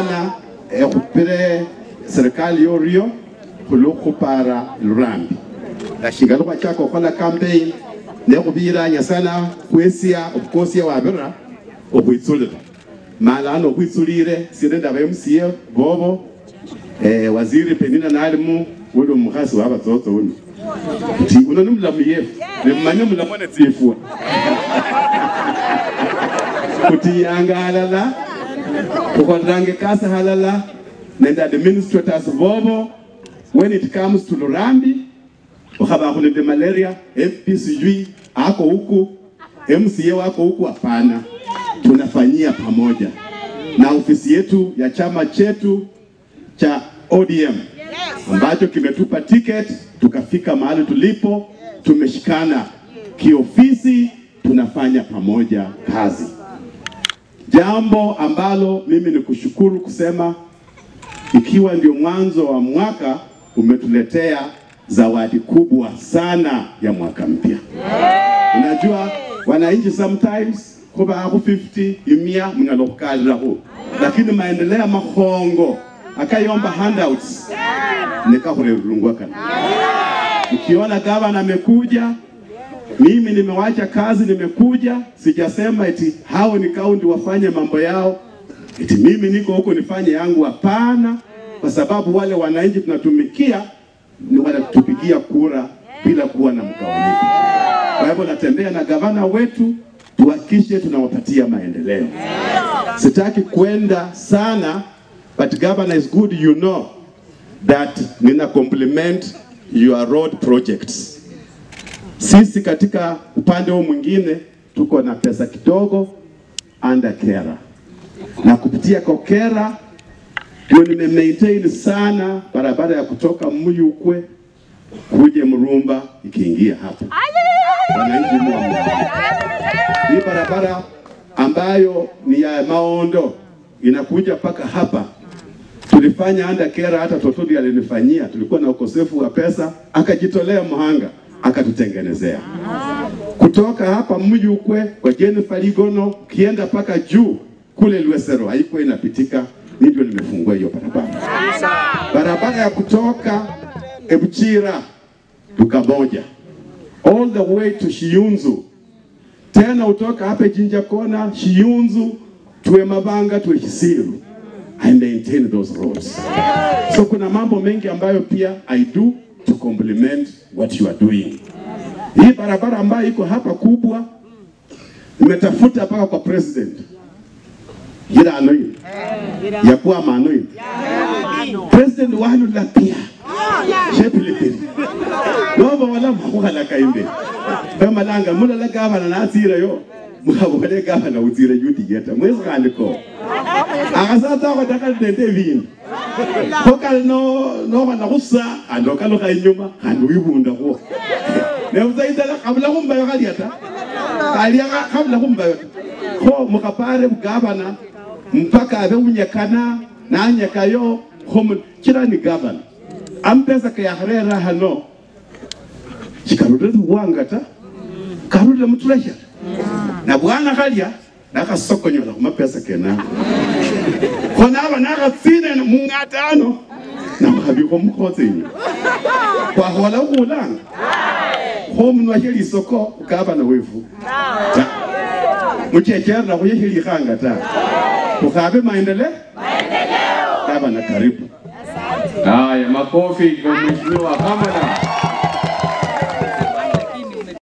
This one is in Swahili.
sana kupere serikali yorio kulukupara Lurambilashinga kwa chako kola campaign ne kubiranya sana kwesia okukosia wabira okwitsulira malano kwitsulire sirenda ba MCA bobo waziri penina nalimu ulo mukhasi wa Butsotso uno ti uno nimlamuye nemanya mulamone tsifu kuti yangalala kukondange kasa halala nenda administrators bobo when it comes to Lurambi ukaba kuna de malaria MPCG ako huku MCA wako huku hapana tunafanyia pamoja na ofisi yetu ya chama chetu cha ODM ambacho kimetupa ticket tukafika mahali tulipo tumeshikana kiofisi tunafanya pamoja kazi jambo ambalo mimi ni kushukuru kusema ikiwa ndio mwanzo wa mwaka umetuletea zawadi kubwa sana ya mwaka mpya. Unajua wananchi sometimes kuba hapo 50 imia mnalokalira ho lakini maendeleo mahongo akayomba handouts nikakurungwa kana ukiona gavana amekuja mimi nimewacha kazi nimekuja sijasema eti hao ni kaunti wafanye mambo yao eti mimi niko huko nifanye yangu hapana kwa sababu wale wananchi tunatumikia ni wanatupigia kura bila kuwa na mgawanyiko. Kwa hivyo natembea na gavana wetu tuhakikishe tunawapatia maendeleo. Sitaki kwenda sana but governor is good you know that nina compliment your road projects. Sisi katika upande huu mwingine tuko na pesa kidogo under kera. Na kupitia kwa kera ndio nime-maintain sana barabara ya kutoka Muyukwe kuje Murumba ikiingia hapa. Wananchi mwa hii barabara ambayo ni ya Maondo inakuja paka hapa. Tulifanya under kera hata Totoli alinifanyia. Tulikuwa na ukosefu wa pesa akajitolea mhanga akatutengenezea. Kutoka hapa Muyukwe kwa Jennifer Ligono kienda paka juu kule Lwesero haikuwa inapitika ndio nimefungua hiyo barabara. Barabara ya kutoka Ebuchira Tukaboja all the way to Shiyunzu. Tena utoka hapa Jinja Kona Shiyunzu tuwe Mabanga tuwe Kisiru. I maintain those roads. So kuna mambo mengi ambayo pia I do to complement what you are doing. Hii barabara ambayo iko hapa kubwa nimetafuta paka kwa president. Gira anoyi. Ya kuwa manoyi. President wanu la pia. Shepilipili. Waba wala mwala kaimbe. Kama langa mula la gavana na atira yo. Mwabole gavana utira yuti geta. Mwezi kandiko. Akasata kwa takal dente vini. Kokal no wanakusa. Andoka loka inyuma. Anduibunda huo. Neuza itala kabla kumba yo kaliata. Kaliaka kabla kumba yo. Ho mukapare mgavana. Mpaka abe unyekana na anyekayo homu kila ni governor ampesa kaya harera hano chikarude wangata karude mutulesha na bwana kalya nakasokonyola kuma pesa kena kona aba nakatsine mungatano na mabiko mukhotsini kwa hola kulanga homu nwaheli soko ukaba wefu muchechera kuyeheli khanga ta ukabe maendeleo kaba na karibu. Haya, makofi kwa Mheshimiwa Khamala.